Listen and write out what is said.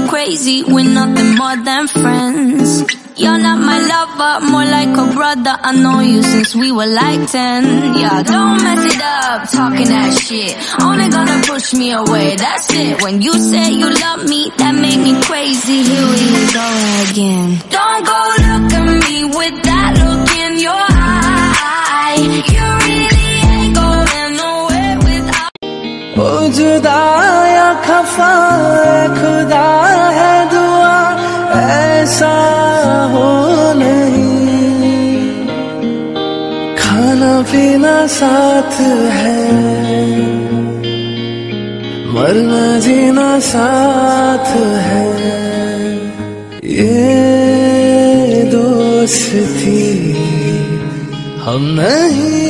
crazy, we're nothing more than friends. You're not my lover, more like a brother. I know you since we were like 10. Yeah, don't mess it up, talking that shit. Only gonna push me away, that's it. When you say you love me, that made me crazy. Here we go again. Don't go look at me with that look in your eye. You really ain't going nowhere without. ओ जुदा या खफा खुदा है दुआ ऐसा हो नहीं, खाना पीना साथ है, मरना जीना साथ है, ये दोस्ती हम नहीं